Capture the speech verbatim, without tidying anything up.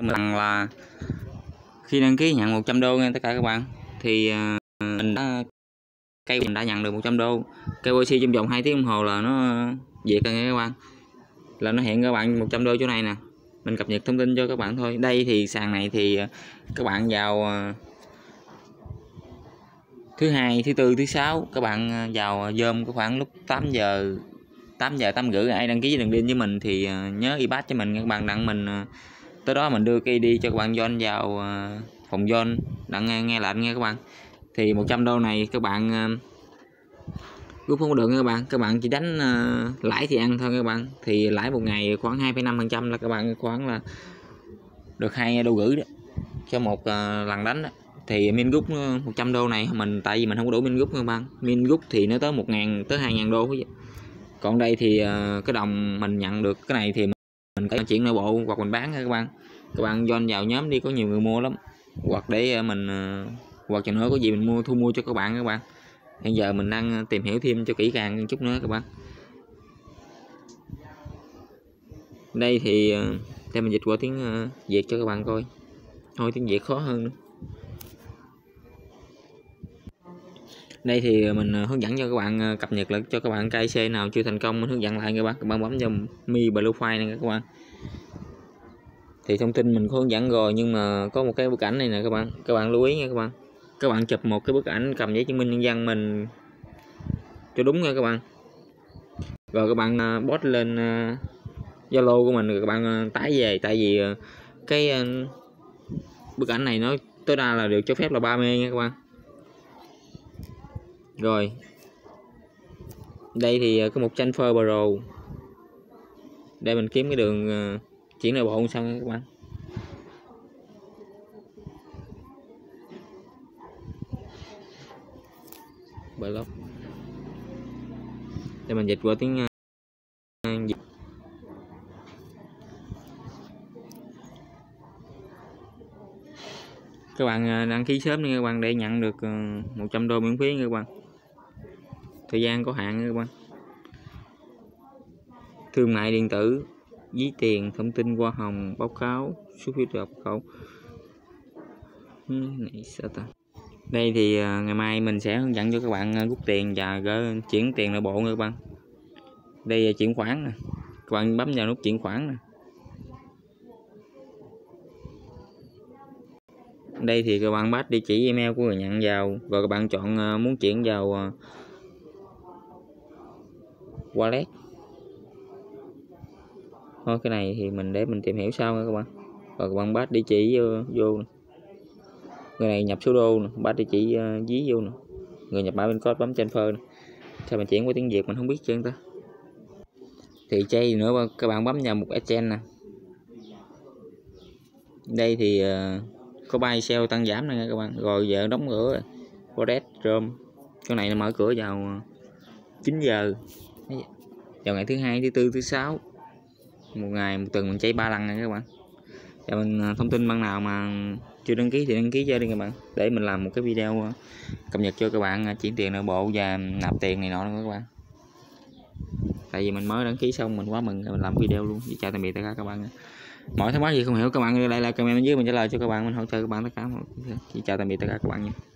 Bằng là khi đăng ký nhận một trăm đô nha tất cả các bạn, thì mình đã cây mình đã nhận được một trăm đô. ca i xê trong vòng hai tiếng đồng hồ là nó duyệt rồi nha các bạn, là nó hiện các bạn một trăm đô chỗ này nè. Mình cập nhật thông tin cho các bạn thôi. Đây thì sàn này thì các bạn vào thứ hai, thứ tư, thứ sáu các bạn vào dôm có khoảng lúc tám giờ tám giờ tám rưỡi. Ai đăng ký đường link với mình thì nhớ i badge cho mình các bạn, đặng mình tới đó mình đưa cái i đê cho các bạn join vào phòng join đặng nghe, nghe lệnh nha các bạn. Thì một trăm đô này các bạn rút không có được nha các bạn, các bạn chỉ đánh uh, lãi thì ăn thôi các bạn. Thì lãi một ngày khoảng hai phẩy năm phần trăm là các bạn khoảng là được hai đô rưỡi đó cho một uh, lần đánh đó. Thì min rút một trăm đô này mình tại vì mình không có đủ min rút các bạn, min rút thì nó tới một ngàn tới hai ngàn đô. Còn đây thì uh, cái đồng mình nhận được cái này thì mình, mình có chuyển nội bộ hoặc mình bán các bạn. Các bạn join vào nhóm đi, có nhiều người mua lắm, hoặc để mình uh, hoặc chừng nữa có gì mình mua thu mua cho các bạn các bạn. Hiện giờ mình đang tìm hiểu thêm cho kỹ càng một chút nữa các bạn. Đây thì để mình dịch qua tiếng Việt cho các bạn coi. Thôi tiếng Việt khó hơn nữa. Đây thì mình hướng dẫn cho các bạn cập nhật lại cho các bạn ca i xê nào chưa thành công, mình hướng dẫn lại các bạn. Các bạn bấm vào Mi Blue File này các bạn. Thì thông tin mình có hướng dẫn rồi, nhưng mà có một cái bức ảnh này nè các bạn. Các bạn lưu ý nha các bạn. Các bạn chụp một cái bức ảnh cầm giấy chứng minh nhân dân mình cho đúng nha các bạn. Rồi các bạn post lên Zalo của mình rồi các bạn tải về, tại vì cái bức ảnh này nó tối đa là được cho phép là ba mê nha các bạn. Rồi đây thì có một transfer pro, để mình kiếm cái đường chuyển nội bộ xong nha các bạn. Block để mình dịch qua tiếng Việt. Các bạn đăng ký sớm nha các bạn để nhận được một trăm đô miễn phí nha các bạn. Thời gian có hạn nha các bạn. Thương mại điện tử, ví tiền, thông tin hoa hồng, báo cáo, xuất huyết nhập khẩu. Này sao ta? Đây thì ngày mai mình sẽ hướng dẫn cho các bạn rút tiền và gửi chuyển tiền nội bộ nha các bạn. Đây là chuyển khoản nè. Các bạn bấm vào nút chuyển khoản nè. Đây thì các bạn bắt địa chỉ email của người nhận vào, rồi các bạn chọn muốn chuyển vào wallet. Thôi cái này thì mình để mình tìm hiểu sau nha các bạn. Rồi các bạn bắt địa chỉ vô, vô nè. Người này nhập số đô nè, bắt địa chỉ uh, dí vô nè. Người nhập mã pin code bấm transfer nè. Sao mình chuyển qua tiếng Việt mình không biết chưa ta. Thì chay nữa các bạn bấm vào một exchange nè. Đây thì uh, có buy sell tăng giảm nè các bạn. Rồi giờ đóng cửa wallet room. Cái này nó mở cửa vào chín giờ. Vào ngày thứ hai, thứ tư, thứ sáu. Một ngày một tuần mình chạy ba lần nè các bạn. Và mình thông tin ban nào mà chưa đăng ký thì đăng ký cho đi các bạn, để mình làm một cái video cập nhật cho các bạn chuyển tiền nội bộ và nạp tiền này nọ nữa các bạn. Tại vì mình mới đăng ký xong mình quá mừng mình làm video luôn. Chào tạm biệt tất cả các bạn. Mọi thắc mắc gì không hiểu các bạn đây là comment bên dưới mình trả lời cho các bạn, mình hỗ trợ các bạn tất cả. Chào tạm biệt tất cả các bạn nha.